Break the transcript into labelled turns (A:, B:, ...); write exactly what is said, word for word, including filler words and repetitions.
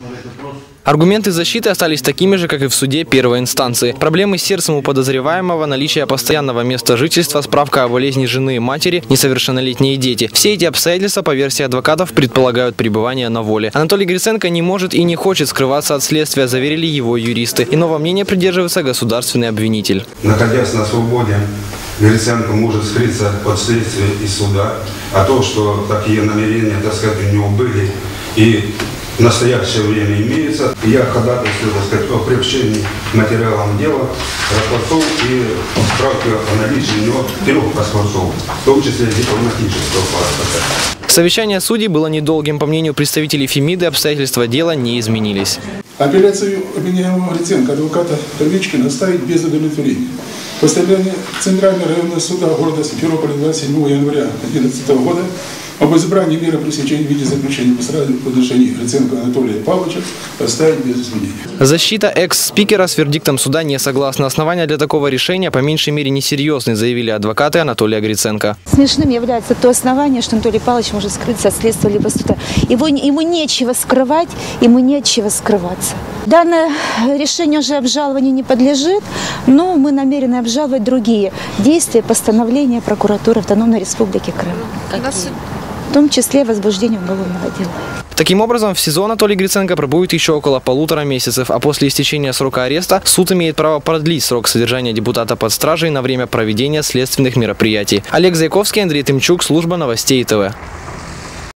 A: Аргументы защиты остались такими же, как и в суде первой инстанции. Проблемы с сердцем у подозреваемого, наличие постоянного места жительства, справка о болезни жены и матери, несовершеннолетние дети. Все эти обстоятельства, по версии адвокатов, предполагают пребывание на воле. Анатолий Гриценко не может и не хочет скрываться от следствия, заверили его юристы. Иного мнения придерживается государственный обвинитель.
B: Находясь на свободе, Гриценко может скрыться от следствия и суда, а то, что такие намерения, так сказать, у него были и в настоящее время имеется. Я ходатайствую, так сказать, о приобщении материалам дела, рапортов и справки о наличии у него трех паспортов, в том числе дипломатического паспорта.
A: Совещание судей было недолгим. По мнению представителей Фемиды, обстоятельства дела не изменились.
C: Апелляцию обвиняемого Гриценко адвоката Первичкина оставить без удовлетворения. Постановление Центрального районного суда города Симферополя двадцать седьмого января две тысячи одиннадцатого года об избрании меры пресечения в виде заключения по отношению Гриценко Анатолия Павловича оставить без изменений.
A: Защита экс-спикера с вердиктом суда не согласна. Основания для такого решения по меньшей мере несерьезны, заявили адвокаты Анатолия Гриценко.
D: Смешным является то основание, что Анатолий Павлович может скрыться от следствия либо суда. Его, ему нечего скрывать, ему нечего скрываться. Данное решение уже обжалованию не подлежит, но мы намерены обжаловать другие действия, постановления прокуратуры Автономной Республики Крым. В том числе возбуждение уголовного дела.
A: Таким образом, в СИЗО Анатолий Гриценко пробудет еще около полутора месяцев, а после истечения срока ареста суд имеет право продлить срок содержания депутата под стражей на время проведения следственных мероприятий. Олег Зайковский, Андрей Тымчук, служба новостей ТВ.